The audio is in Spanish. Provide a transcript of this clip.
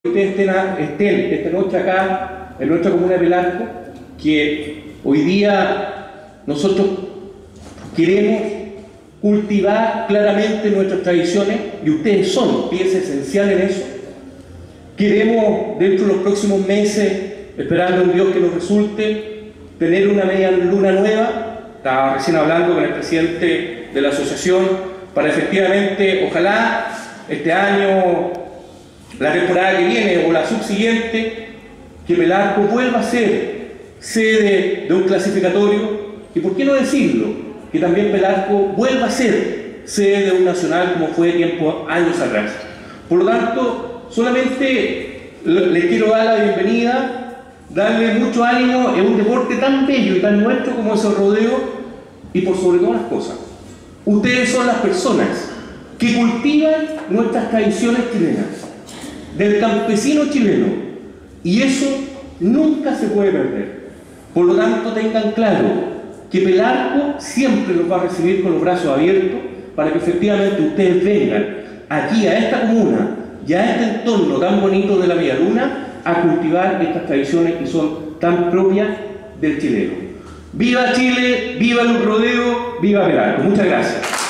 Ustedes estén esta noche acá en nuestra comuna de Pelarco, que hoy día nosotros queremos cultivar claramente nuestras tradiciones y ustedes son pieza esencial en eso. Queremos dentro de los próximos meses, esperando en Dios que nos resulte, tener una media luna nueva. Estaba recién hablando con el presidente de la asociación para efectivamente, ojalá este año, la temporada que viene o la subsiguiente, que Pelarco vuelva a ser sede de un clasificatorio y, por qué no decirlo, que también Pelarco vuelva a ser sede de un nacional como fue años atrás. Por lo tanto, solamente les quiero dar la bienvenida, darle mucho ánimo en un deporte tan bello y tan nuestro como es el rodeo, y por sobre todas las cosas, ustedes son las personas que cultivan nuestras tradiciones chilenas, del campesino chileno, y eso nunca se puede perder. Por lo tanto, tengan claro que Pelarco siempre los va a recibir con los brazos abiertos para que efectivamente ustedes vengan aquí a esta comuna y a este entorno tan bonito de la Media Luna a cultivar estas tradiciones que son tan propias del chileno. ¡Viva Chile! ¡Viva el rodeo! ¡Viva Pelarco! Muchas gracias.